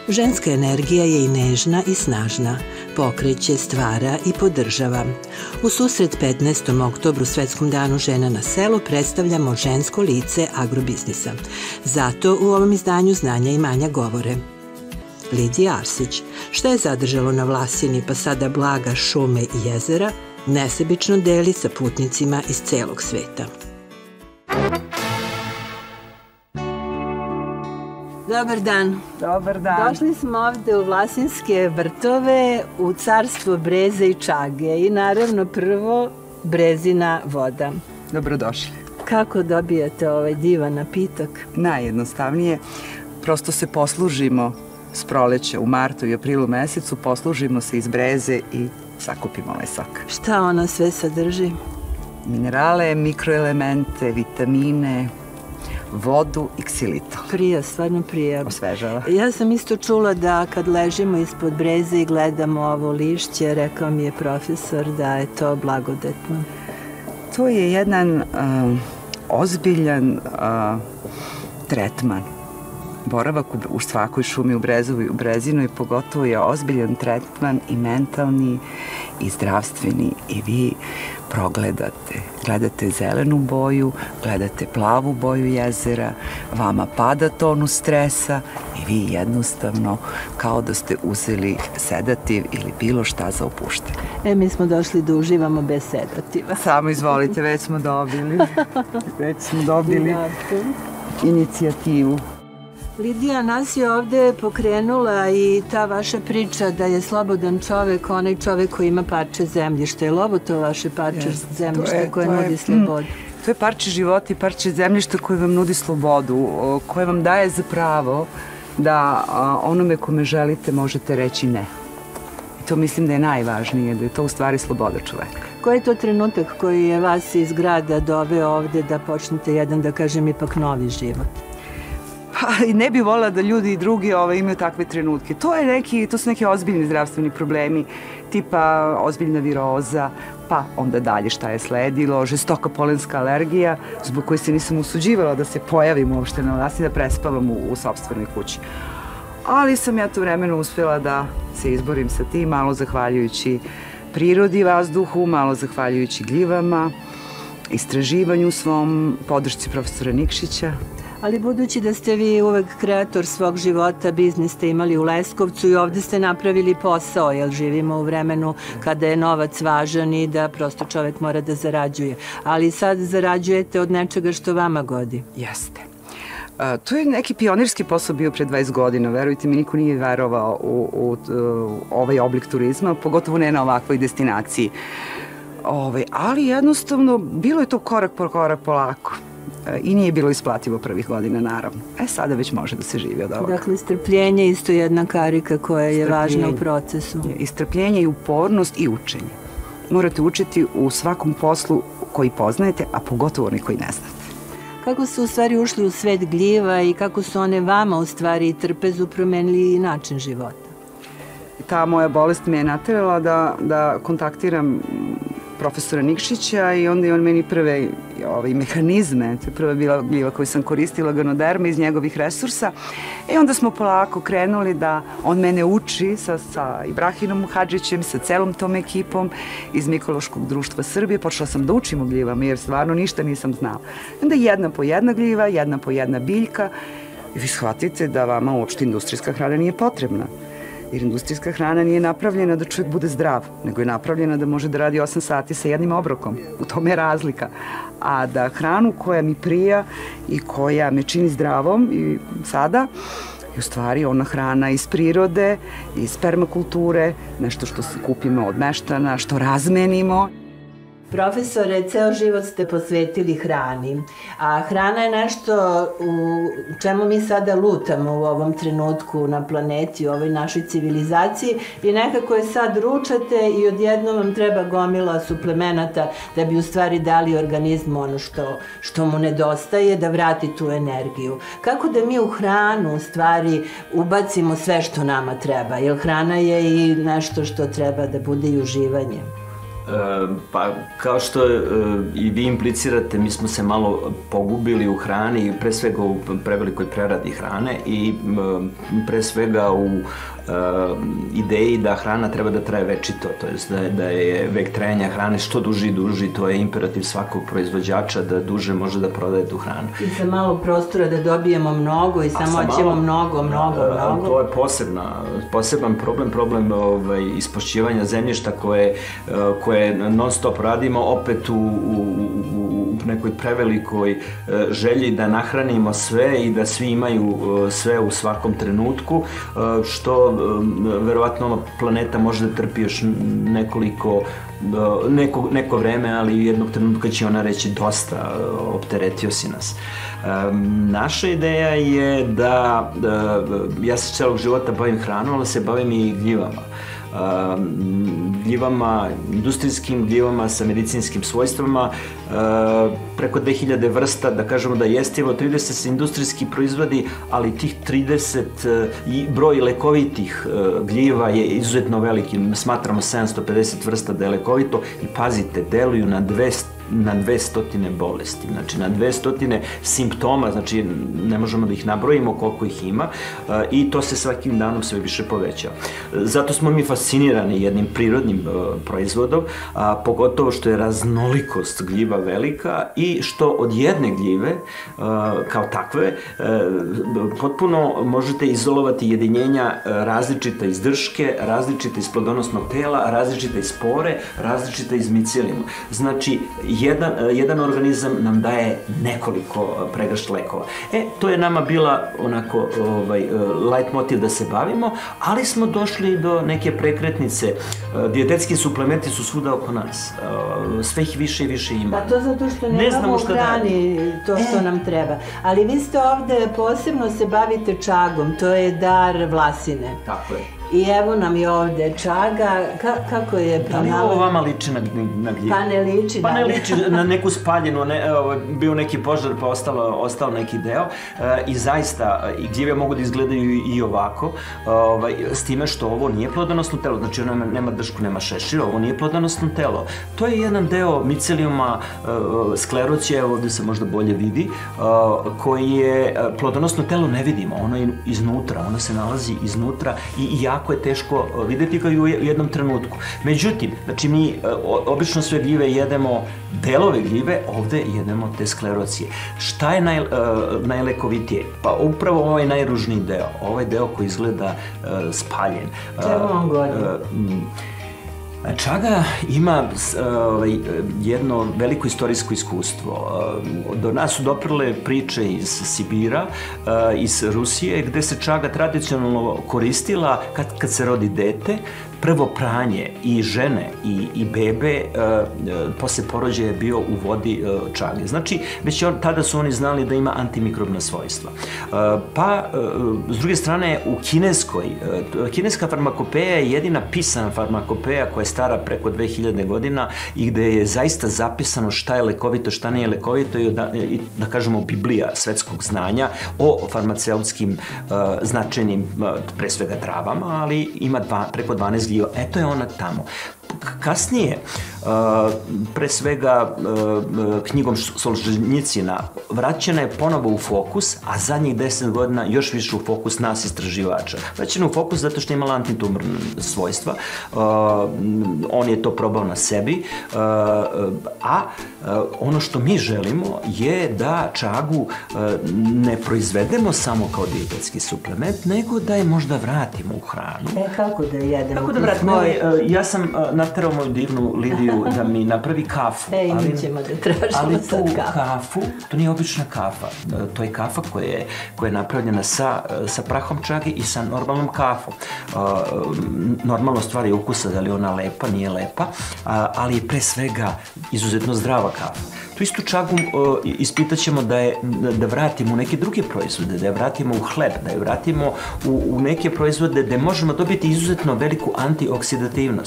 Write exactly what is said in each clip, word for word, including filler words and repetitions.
Ženska energija je i nežna i snažna, pokreće, stvara i podržava. U susret petnaestom oktobru, Svetskom danu žena na selu, predstavljamo žensko lice agrobiznisa. Zato u ovom izdanju Znanja i manja govore Lidija Arsić. Šta je zadržalo na Vlasini pa sada blaga šume i jezera, nesebično deli sa putnicima iz celog sveta. Dobar dan. Dobar dan. Došli smo ovde u Vlasinske vrtove, u carstvo breze i čage i naravno prvo brezina voda. Dobrodošli. Kako dobijate ovaj divan napitak? Najjednostavnije, prosto se poslužimo s proleća u martu i aprilu mesecu, poslužimo se iz breze i sakupimo ovaj sok. Šta ona sve sadrži? Minerale, mikroelemente, vitamine, vodu i ksilitol. Prija, stvarno prija. Osvežava. Ja sam isto čula da kad ležimo ispod breze i gledamo ovo lišće, rekao mi je profesor da je to blagodetno. To je jedan uh, ozbiljan uh, tretman. Boravak u, u svakoj šumi u Brezovi, u Brezinoj pogotovo je ozbiljan tretman i mentalni i zdravstveni i vi progledate, gledate zelenu boju, gledate plavu boju jezera, vama pada tonus stresa i vi jednostavno kao da ste uzeli sedativ ili bilo šta za opuštanje. E, mi smo došli da uživamo bez sedativa. Samo izvolite, već smo dobili, već smo dobili inicijativu. Lidija, nas je ovde pokrenula i ta vaša priča da je slobodan čovek onaj čovek koji ima parče zemljišta. Je li ovo to vaše parče zemljišta koje nudi slobodu? To je parče života i parče zemljišta koje vam nudi slobodu, koje vam daje za pravo da onome kome želite možete reći ne. I to mislim da je najvažnije, da je to u stvari sloboda čoveka. Koji je to trenutak koji je vas iz grada doveo ovde da počnete jedan, da kažem, ipak novi život? Pa, i ne bih volila da ljudi i drugi ovaj, imaju takve trenutke. To, je neki, to su neki ozbiljni zdravstveni problemi, tipa ozbiljna viroza, pa onda dalje šta je sledilo, žestoka polenska alergija, zbog koje se nisam usuđivala da se pojavim uopšte na vlasti, da prespavam u, u sopstvenoj kući. Ali sam ja to vremeno uspjela da se izborim sa tim, malo zahvaljujući prirodi, vazduhu, malo zahvaljujući gljivama, istraživanju svom, podršci profesora Nikšića. Ali budući da ste vi uvek kreator svog života, biznis ste imali u Leskovcu i ovde ste napravili posao, jer živimo u vremenu kada je novac važan i da prosto čovek mora da zarađuje. Ali sad zarađujete od nečega što vama godi. Jeste. Uh, to je neki pionirski posao bio pre dvadeset godina, verujte mi, niko nije verovao u, u, u ovaj oblik turizma, pogotovo ne na ovakvoj destinaciji. Ove, ali jednostavno, bilo je to korak po korak polako. I nije bilo isplativo prvih godina, naravno. E, sada već može da se živi od ovoga. Dakle, strpljenje je isto jedna karika koja je važna u procesu. I strpljenje i upornost i učenje. Morate učiti u svakom poslu koji poznajete, a pogotovo oni koji ne znate. Kako su u stvari ušli u svet gljiva i kako su one vama u stvari trpezu promenili način života? Ta moja bolest me je naterala da, da kontaktiram profesora Nikšića i onda je on meni prve ovaj, mehanizme, to je prva bila gljiva koju sam koristila, ganoderme, iz njegovih resursa. I onda smo polako krenuli da on mene uči sa, sa Ibrahinom Hadžićem, sa celom tom ekipom iz Mikološkog društva Srbije. Počela sam da učim o gljivama jer stvarno ništa nisam znala. Onda jedna po jedna gljiva, jedna po jedna biljka i vi shvatite da vama uopšte industrijska hrana nije potrebna. Jer industrijska hrana nije napravljena da čovjek bude zdrav, nego je napravljena da može da radi osam sati sa jednim obrokom. U tome je razlika. A da hranu koja mi prija i koja me čini zdravom i sada, je u stvari ona hrana iz prirode, iz permakulture, nešto što se kupimo od meštana, što razmenimo. Profesore, ceo život ste posvetili hrani, a hrana je nešto u čemu mi sada lutamo u ovom trenutku na planeti, u ovoj našoj civilizaciji i nekako je sad ručate i odjednom vam treba gomila suplemenata da bi u stvari dali organizmu ono što, što mu nedostaje, da vrati tu energiju. Kako da mi u hranu u stvari ubacimo sve što nama treba, jer hrana je i nešto što treba da bude i uživanje. Pa, kao što i vi implicirate, mi smo se malo pogubili u hrani, pre svega u prevelikoj preradi hrane i pre svega u ideji da hrana treba da traje večito, to jest da, da je vek trajanja hrane što duži i duži, to je imperativ svakog proizvođača da duže može da prodaje tu hranu. I sa malo prostora da dobijemo mnogo i samo ćemo mnogo, mnogo, mnogo. To je posebna, poseban problem, problem ovaj, ispošćivanja zemljišta koje, koje non stop radimo opet u, u, u nekoj prevelikoj želji da nahranimo sve i da svi imaju sve u svakom trenutku, što verovatno planeta može da trpi još nekoliko neko, neko vreme, ali jednog trenutka će ona reći dosta, opteretio si nas. Naša ideja je da, da ja se celog života bavim hranom, ali se bavim i gljivama. Gljivama, industrijskim gljivama sa medicinskim svojstvama, preko dve hiljade vrsta, da kažemo da jestivo, trideset se industrijski proizvodi, ali tih trideset i broj lekovitih gljiva je izuzetno veliki. Smatramo sedamsto pedeset vrsta da je lekovito i pazite, deluju na dvesta na dve stotine bolesti, znači na dve stotine simptoma, znači ne možemo da ih nabrojimo koliko ih ima i to se svakim danom sve više povećava. Zato smo mi fascinirani jednim prirodnim proizvodom, a pogotovo što je raznolikost gljiva velika i što od jedne gljive kao takve potpuno možete izolovati jedinjenja različita iz drške, različita iz plodonosnog tela, različita iz spore, različita iz micelima. Znači, Jedan, jedan organizam nam daje nekoliko pregršt lekova. E, to je nama bila onako ovaj, light motiv da se bavimo, ali smo došli do neke prekretnice. Dijetetski suplementi su svuda oko nas. Sve ih više i više ima. Pa to zato što ne nemamo u hrani to što e. nam treba. Ali vi ste ovde posebno se bavite čagom, to je dar Vlasine. Tako je. I evo nam je ovde čaga, Ka, kako je pronalazi? Da li ovo vama liči na, na gljivu? Pa ne liči. Pa ne liči na neku spaljenu, ne, bio neki požar pa ostalo, ostao neki deo e, i zaista i gljive mogu da izgledaju i ovako, ovaj, s time što ovo nije plodonosno telo, znači ono nema dršku, nema šešira, ovo nije plodonosno telo. To je jedan deo micelijuma, e, sklerocije, ovde se možda bolje vidi, e, koji je plodonosno telo ne vidimo, ono je iznutra, ono se nalazi iznutra i ja jako je teško videti ga i u jednom trenutku. Međutim, znači mi obično sve gljive jedemo delove gljive, ovde jedemo te sklerocije. Šta je naj, najlekovitije? Pa upravo ovaj najružniji deo, ovaj deo koji izgleda spaljen. Čemu on godi? Čaga ima uh, jedno veliko istorijsko iskustvo. Uh, do nas su doprle priče iz Sibira, uh, iz Rusije, gde se čaga tradicionalno koristila kad, kad se rodi dete, prvo pranje i žene i, i bebe uh, posle porođaja je bio u vodi uh, čage. Znači, već on, tada su oni znali da ima antimikrobna svojstva. Uh, pa, uh, s druge strane, u kineskoj, uh, kineska farmakopeja je jedina pisana farmakopeja koja je stara preko dve hiljade godina i gde je zaista zapisano šta je lekovito, šta nije lekovito i da, i, da kažemo Biblija svetskog znanja o farmaceutskim uh, značajnim, uh, pre svega travama, ali ima dva, preko dvanaest gljiva. Eto je ona tamo. Kasnije, pre svega knjigom Solženjicina, vraćena je ponovo u fokus, a zadnjih deset godina još više u fokus nas istraživača. Vraćena u fokus zato što je imala antitumorna svojstva, on je to probao na sebi, a ono što mi želimo je da čagu ne proizvedemo samo kao dijetetski suplement, nego da je možda vratimo u hranu. E, kako da jedemo? Kako da vratimo? Ja sam naterao moju divnu Lidiju da mi napravi kafu. E, i mi ćemo da tražimo sad kafu. Ali tu kafu, to nije obična kafa. To je kafa koja je, koja je napravljena sa, sa prahom čage i sa normalnom kafom. Normalno stvar je ukusa, da li ona lepa, nije lepa, ali je pre svega izuzetno zdrava kafa. Tu istu čagu ispitat ćemo da, je, da vratimo u neke druge proizvode, da je vratimo u hleb, da je vratimo u, u neke proizvode gde možemo dobiti izuzetno veliku antioksidativnost.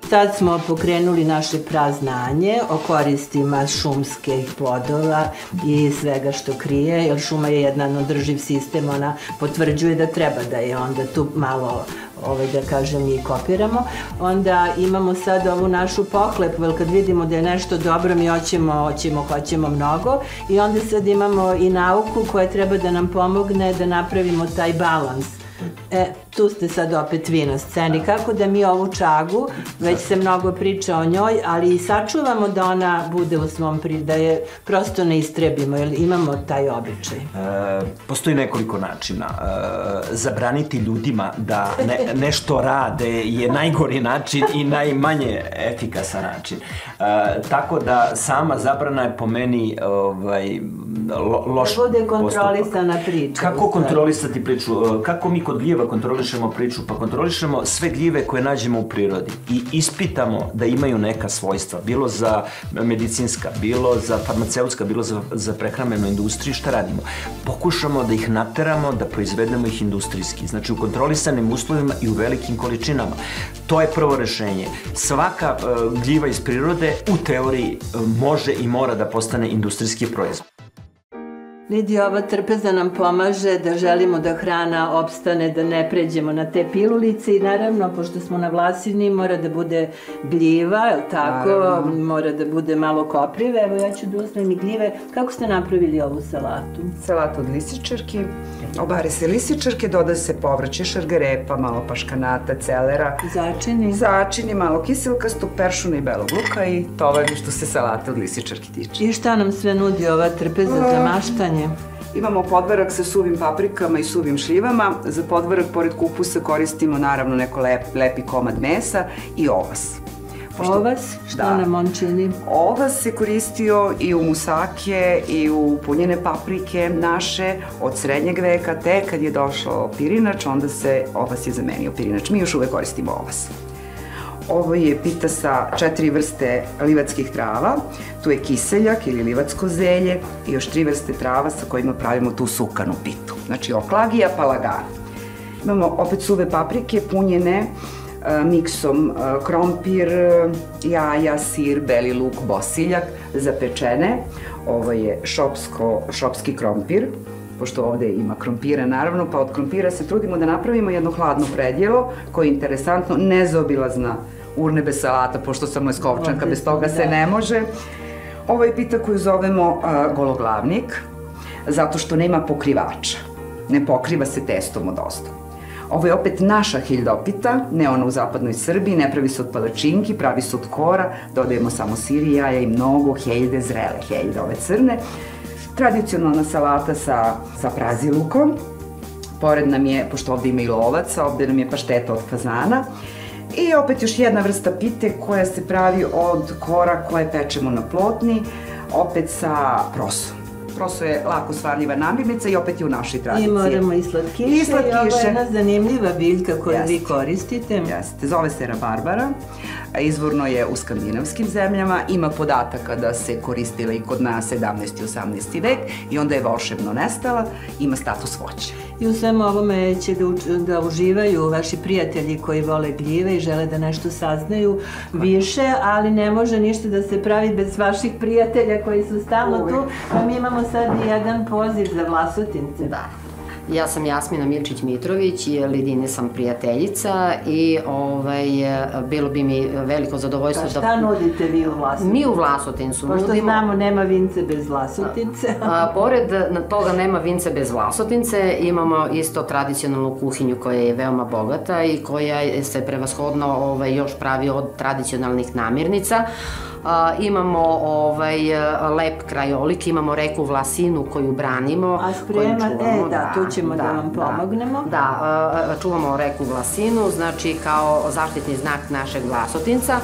Sad smo pokrenuli naše praznanje o koristima šumskih plodova i svega što krije, jer šuma je jedan održiv sistem, ona potvrđuje da treba da je onda tu malo ovaj, da kažem, i kopiramo. Onda imamo sad ovu našu pohlepu, jer kad vidimo da je nešto dobro, mi hoćemo, hoćemo, hoćemo mnogo i onda sad imamo i nauku koja treba da nam pomogne da napravimo taj balans. E, tu ste sad opet vi na sceni. Kako da mi ovu čagu, već se mnogo priča o njoj, ali i sačuvamo da ona bude u svom pri... da je prosto ne istrebimo, jer imamo taj običaj. E, postoji nekoliko načina. E, zabraniti ljudima da ne, nešto rade je najgori način i najmanje efikasan način. E, tako da sama zabrana je po meni ovaj, lo, loš postupak. Da bude kontrolisana priča. Kako kontrolisati priču? Kako mi kod gljeva kontrolišemo priču? Pa kontrolišemo sve gljive koje nađemo u prirodi i ispitamo da imaju neka svojstva, bilo za medicinska, bilo za farmaceutska, bilo za, za prehrambenu industriju. Šta radimo? Pokušamo da ih nateramo, da proizvedemo ih industrijski, znači u kontrolisanim uslovima i u velikim količinama. To je prvo rešenje. Svaka uh, gljiva iz prirode u teoriji uh, može i mora da postane industrijski proizvod. Lidija, ova trpeza nam pomaže da želimo da hrana opstane, da ne pređemo na te pilulice i naravno, pošto smo na Vlasini, mora da bude gljiva, je li tako? Naravno. Mora da bude malo koprive. Evo ja ću da uzmem i gljive. Kako ste napravili ovu salatu? Salatu od lisičarki. Obare se lisičarke, doda se povrće, šargarepa, malo paškanata, celera. Začini. Začini, malo kiselkastu, peršuna i belog luka i to je što se salata od lisičarki tiče. I šta nam sve nudi ova trpeza za maštanje? Imamo podvarak sa suvim paprikama i suvim šljivama. Za podvarak, pored kupusa, koristimo naravno neko lep, lepi komad mesa i ovas. Pošto, ovas? Šta da, nam on čini? Ovas se koristio i u musake i u punjene paprike naše od srednjeg veka, te kad je došao pirinač, onda se ovas je zamenio pirinač. Mi još uvek koristimo ovas. Ovo je pita sa četiri vrste livatskih trava. Tu je kiseljak ili livatsko zelje i još tri vrste trava sa kojima pravimo tu sukanu pitu. Znači oklagija pa lagana. Imamo opet suve paprike punjene miksom krompir, jaja, sir, beli luk, bosiljak, zapečene. Ovo je šopsko, šopski krompir, pošto ovde ima krompira naravno, pa od krompira se trudimo da napravimo jedno hladno predjelo koje je interesantno, nezaobilazna urnebe salata, pošto sam leskovčanka, bez toga se ne može. Ovo je pita koju zovemo a, gologlavnik, zato što nema pokrivača. Ne pokriva se testom od ozdo. Ovo je opet naša hiljdopita, ne ona u zapadnoj Srbiji, ne pravi se od palačinki, pravi se od kora, dodajemo samo sir i jaja i mnogo heljde, zrele heljde, ove crne. Tradicionalna salata sa, sa prazilukom. Pored nam je, pošto ovde ima i lovaca, ovde nam je pašteta od fazana. I opet još jedna vrsta pite koja se pravi od kora koje pečemo na plotni, opet sa prosom. Proso je lako svarljiva namirnica i opet je u našoj tradiciji. I moramo i slatkiše. I slatkiše. I ovo je jedna zanimljiva biljka koju vi koristite. Jeste, zove se rabarbara. Izvorno je u skandinavskim zemljama. Ima podataka da se koristila i kod nas sedamnaesti i osamnaesti vek i onda je volšebno nestala. Ima status voća. I u svemu ovome će da, uč, da uživaju vaši prijatelji koji vole gljive i žele da nešto saznaju više, ali ne može ništa da se pravi bez vaših prijatelja koji su stalno tu. Pa mi imamo sad i jedan poziv za Vlasotince. Da. Ja sam Jasmina Mirčić-Mitrović i Lidine sam prijateljica i ovaj, bilo bi mi veliko zadovoljstvo da... Pa šta nudite vi u Vlasotincu? Mi u Vlasotincu nudimo... Pošto znamo, nema vince bez Vlasotince. A, pored toga nema vince bez Vlasotince, imamo isto tradicionalnu kuhinju koja je veoma bogata i koja se prevashodno ovaj, još pravi od tradicionalnih namirnica. Uh, imamo ovaj, lep krajolik, imamo reku Vlasinu koju branimo. A sprema, e da, tu ćemo da, da vam pomognemo. Da, da uh, čuvamo reku Vlasinu, znači kao zaštitni znak našeg Vlasotinca.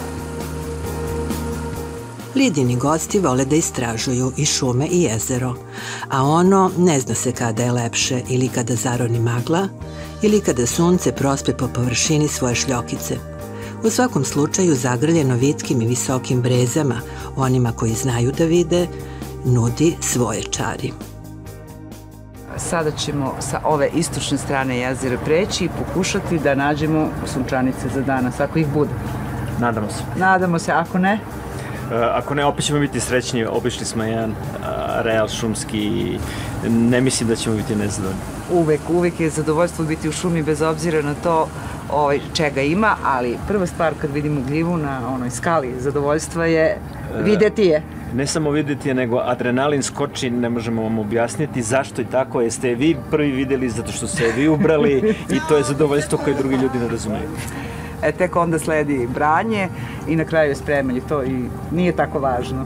Lidini gosti vole da istražuju i šume i jezero, a ono ne zna se kada je lepše, ili kada zaroni magla, ili kada sunce prospe po površini svoje šljokice. U svakom slučaju zagrljeno vitkim i visokim brezama, onima koji znaju da vide, nudi svoje čari. Sada ćemo sa ove istočne strane jezera preći i pokušati da nađemo sunčanice za danas, ako ih bude. Nadamo se. Nadamo se, ako ne? Ako ne, opet ćemo biti srećni. Obišli smo jedan areal šumski i ne mislim da ćemo biti nezadovoljni. Uvek, uvek je zadovoljstvo biti u šumi bez obzira na to ovaj, čega ima, ali prva stvar kad vidimo gljivu na onoj skali zadovoljstva je videti je. Ne samo videti je, nego adrenalin skoči, ne možemo vam objasniti zašto i tako. Jeste vi prvi videli zato što ste vi ubrali i to je zadovoljstvo koje drugi ljudi ne razumeju. E, tek onda sledi branje i na kraju je spremanje, to i nije tako važno.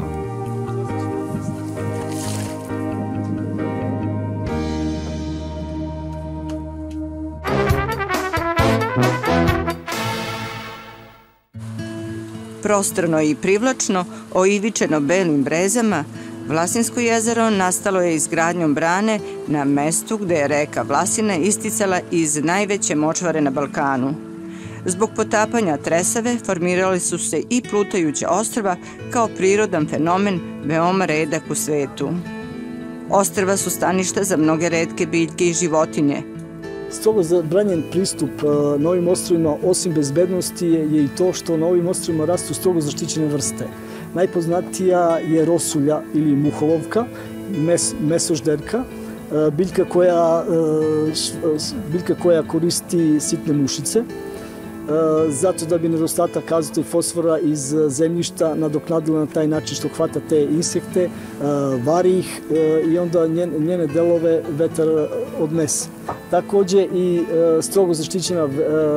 Prostorno i privlačno, oivičeno belim brezama, Vlasinsko jezero nastalo je izgradnjom brane na mestu gde je reka Vlasina isticala iz najveće močvare na Balkanu. Zbog potapanja Tresave formirali su se i plutajuća ostrva kao prirodan fenomen veoma redak u svetu. Ostrva su staništa za mnoge retke biljke i životinje. Strogo zabranjen pristup na ovim ostrvima, osim bezbednosti, je i to što na ovim ostrvima rastu strogo zaštićene vrste. Najpoznatija je rosulja ili muholovka, mesožderka, biljka koja, biljka koja koristi sitne mušice, zato da bi nedostatak azota i fosfora iz zemljišta nadoknadila na taj način što hvata te insekte, vari ih i onda njene delove vetar odnese. Takođe i strogo zaštićena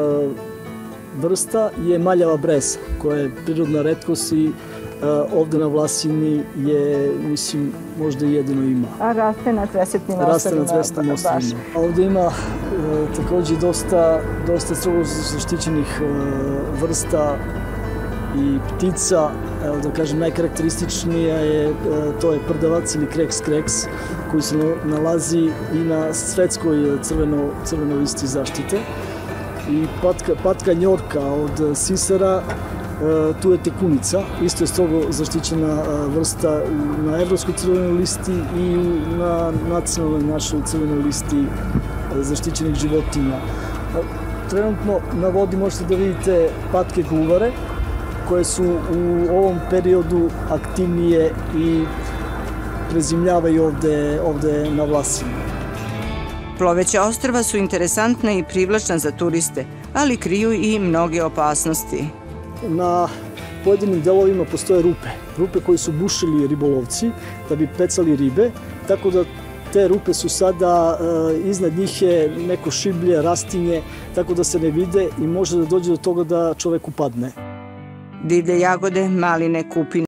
vrsta je maljava breza, koja je prirodna retkost i ovde na Vlasini je, mislim, možda i jedino ima. A raste na Tresvetnim ostrvima? Raste na Tresvetnim ostrvima. Ovde ima takođe dosta, dosta strogo zaštićenih vrsta i ptica. Evo da kažem, najkarakterističnija je, to je prdavac ili kreks kreks, koji se nalazi i na svetskoj crvenoj listi zaštite. I patka, patka njorka od sisara, tu je tekunica, isto je strogo zaštićena vrsta na evropskoj crvenoj listi i na nacionalnoj našoj crvenoj listi zaštićenih životinja. Trenutno na vodi možete da vidite patke guvare, koje su u ovom periodu aktivnije i prezimljavaju ovde, ovde na Vlasini. Ploveća ostrva su interesantna i privlačna za turiste, ali kriju i mnoge opasnosti. Na pojedinim delovima postoje rupe, rupe koje su bušili ribolovci da bi pecali ribe, tako da te rupe su sada, iznad njih je neko šiblje, rastinje, tako da se ne vide i može da dođe do toga da čovek upadne. Divlje jagode, maline, kupine,